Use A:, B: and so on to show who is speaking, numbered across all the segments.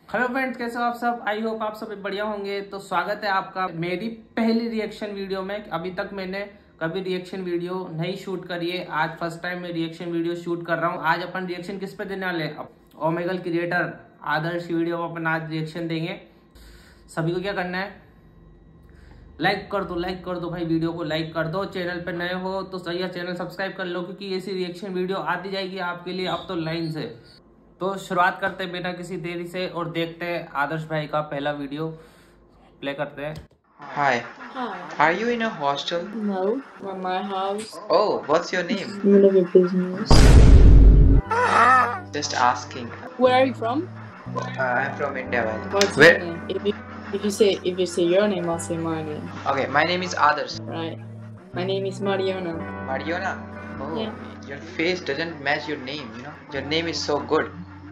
A: Hello friends, कैसे हो आप सब। आई होप आप सब बढ़िया होंगे। तो स्वागत है आपका मेरी पहली रिएक्शन वीडियो में। अभी तक मैंने कभी रिएक्शन वीडियो नहीं शूट करी है। आज फर्स्ट टाइम मैं रिएक्शन वीडियो शूट कर रहा हूँ। आज अपन रिएक्शन किस पे देने वाले हैं? ओमेगल क्रिएटर आदर्श की वीडियो में अपन आज रिएक्शन देंगे। सभी को क्या करना है, लाइक कर दो भाई, वीडियो को लाइक कर दो। चैनल पे नए हो तो सही है, चैनल सब्सक्राइब कर लो, क्योंकि ऐसी रिएक्शन वीडियो आती जाएगी आपके लिए अब तो लाइन से। तो शुरुआत करते हैं बिना किसी देरी से और देखते हैं आदर्श भाई का पहला वीडियो प्ले करते हैं।
B: Hi.
C: Hi.
B: Are you in a hostel?
C: No, from my house.
B: Oh, what's your name?
C: None of your business.
B: Just asking.
C: Where are you from?
B: I'm from India. Valley.
C: What's
B: Where?
C: your name? If you say your name, I'll say my name.
B: Okay, my name is Adarsh.
C: Right. My name is Mariona.
B: Mariona? Oh,
C: Yeah.
B: your face doesn't match your name, you know? Your name is so good.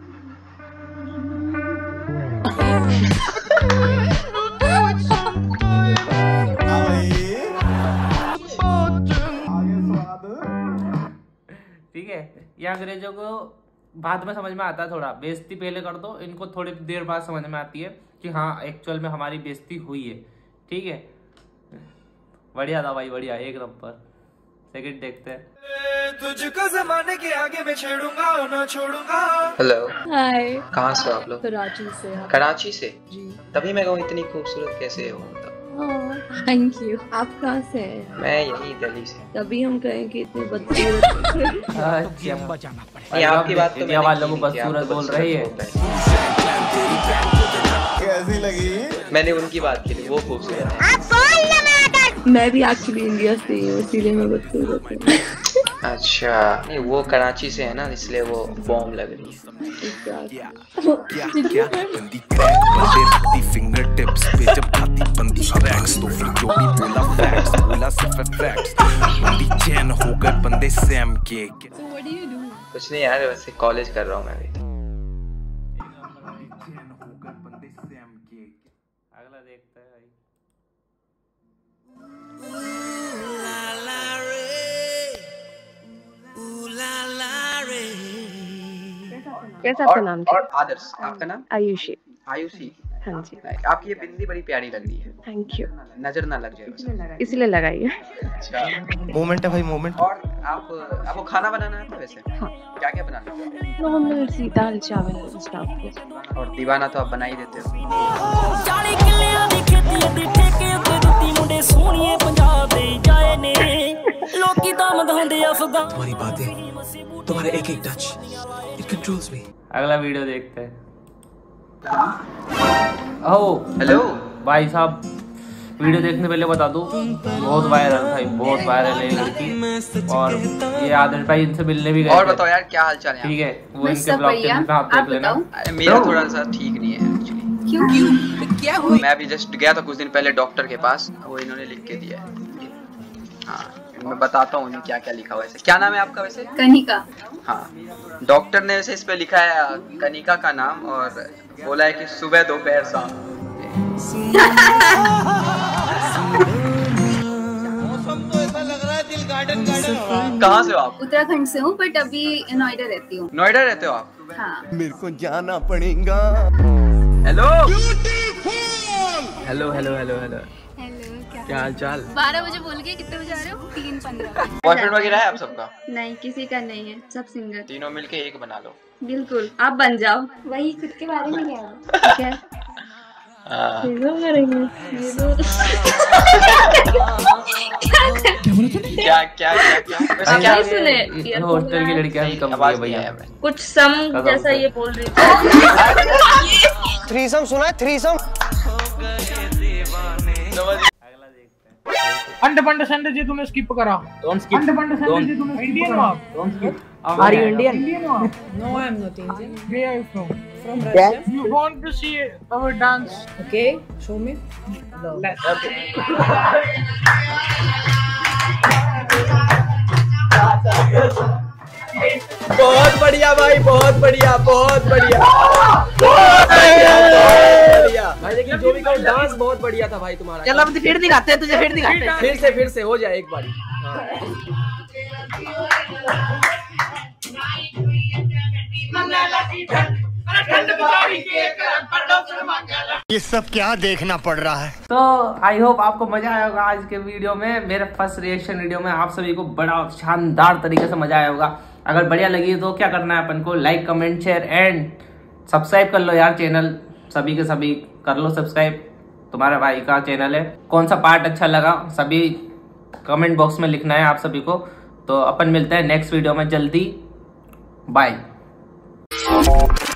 A: ठीक है, ये अंग्रेजों को बाद में समझ में आता है, थोड़ा बेइज्जती पहले कर दो, इनको थोड़ी देर बाद समझ में आती है कि हाँ एक्चुअल में हमारी बेइज्जती हुई है। ठीक है, बढ़िया था भाई, बढ़िया, एक नंबर। सेकंड देखते हैं।
D: तुझको ज़माने के आगे मैं छेड़ूंगा और ना छोड़ूंगा।
B: Hello.
C: Hi.
B: कहाँ से हो आप लोग?
C: कराची से।
B: कराची से?
C: जी।
B: तभी मैं कहूँ इतनी खूबसूरत कैसे हो मतलब।
C: Thank you. आप कहाँ से हैं?
B: मैं यहीं दिल्ली से।
C: तभी हम कहें कि इतने बदसूरत।
B: नहीं, आपकी बात तो
A: इंडिया वालों को बदसूरत बोल रही है।
D: कैसी लगी?
B: मैंने उनकी बात की थी, वो खूबसूरत है।
C: मैं भी एक्चुअली इंडिया से ही हूँ, इसीलिए मैं बदसूरत हूँ।
B: अच्छा, नहीं वो कराची से है ना, इसलिए वो बॉम्ब लग रही है। कुछ नहीं यार, वैसे कॉलेज कर रहा हूँ मैं भी।
A: अगला देखते हैं भाई।
C: कैसा आपका नाम?
B: और आदर्श, आपका नाम?
C: आयुषी।
B: आयुषी।
C: हाँ जी।
B: आपकी ये बिंदी बड़ी प्यारी लग रही है।
C: Thank you.
B: नजर ना लग जाए बस।
C: इसलिए लगाइए।
B: अच्छा,
D: मोमेंट है भाई, मोमेंट।
B: और आपको खाना बनाना है वैसे?
C: हाँ।
B: क्या क्या बनाना है?
C: नॉर्मल सी दाल चावल स्टफ।
B: और दीवाना तो आप बना ही देते हो।
D: तुम्हारी बातें, तुम्हारे एक एक टच, it controls me.
A: अगला वीडियो देखते हैं। ओह
B: हेलो
A: भाई साहब, वीडियो देखने पहले बता दूं, बहुत वायरल भाई, बहुत वायरल है लड़की। और ये आदर्श भाई इनसे मिलने भी गए
B: और
A: थे।
B: बताओ यार, क्या हाल चाल है?
A: ठीक है, वो इनके ब्लॉग के लिंक आप देख लेना।
B: मेरा थोड़ा सा ठीक नहीं है एक्चुअली।
C: क्यों?
D: क्या हुआ?
B: मैं अभी जस्ट गया था कुछ दिन पहले डॉक्टर के पास, वो इन्होंने लिख के दिया है। हाँ, मैं बताता हूँ क्या क्या लिखा हुआ है। क्या नाम है आपका वैसे?
E: कनिका।
B: हाँ, डॉक्टर ने वैसे इस पे लिखा है कनिका का नाम, और बोला है कि सुबह दोपहर शाम।
D: मौसम तो ऐसा लग रहा है दिल गार्डन गार्डन।
B: कहाँ से हो आप?
E: उत्तराखंड से हूँ, बट अभी नोएडा रहती हूँ।
B: नोएडा रहते हो आप?
E: हाँ।
D: मेरे को जाना पड़ेगा।
B: Hello hello hello hello hello, क्या हाल चाल?
E: 12 बजे बोल के कितने बजे आ रहे हो? 3:15।
B: बॉयफ्रेंड वगैरह है आप सबका?
E: नहीं, किसी का नहीं है, सब सिंगल।
B: तीनों मिलके एक बना लो।
E: बिल्कुल, आप बन जाओ। वही खुद के बारे में क्या है?
B: क्या क्या क्या क्या वैसे क्या
E: सुने?
A: हॉस्टल की लड़कियां भी कम
B: आवाज
A: है
B: नहीं
A: भैया।
B: आया।
E: कुछ सम जैसा ये बोल रही थी।
D: थ्रीसम सुना है? थ्रीसम।
A: अगला देखते हैं।
F: अंडे पंडे संडे जी तूने स्किप करा।
A: डोंट स्किप,
F: अंडे पंडे संडे जी तूने इंडियन हो आप?
A: Don't skip.
F: Are you Indian?
G: No, I'm not Indian.
F: Where are you from?
G: From Russia.
F: You want to see our dance?
G: Okay, show me. No.
D: बहुत बढ़िया भाई, बहुत बढ़िया, बहुत बढ़िया, भाई। लेकिन जो भी कहो, डांस बहुत बढ़िया था भाई तुम्हारा।
G: चलो अब फिर दिखाते हैं तुझे, फिर दिखाते हैं।
D: फिर से हो जाए एक बारी।
F: ठंड
H: ये सब क्या देखना पड़ रहा है।
A: तो आई होप आपको मजा आया होगा आज के वीडियो में, मेरे फर्स्ट रिएक्शन वीडियो में आप सभी को बड़ा शानदार तरीके से मजा आया होगा। अगर बढ़िया लगी तो क्या करना है अपन को, like comment share and subscribe कर लो यार, चैनल सभी के सभी कर लो सब्सक्राइब, तुम्हारे भाई का चैनल है। कौन सा पार्ट अच्छा लगा सभी कमेंट बॉक्स में लिखना है आप सभी को। तो अपन मिलते हैं नेक्स्ट वीडियो में जल्दी, बाय।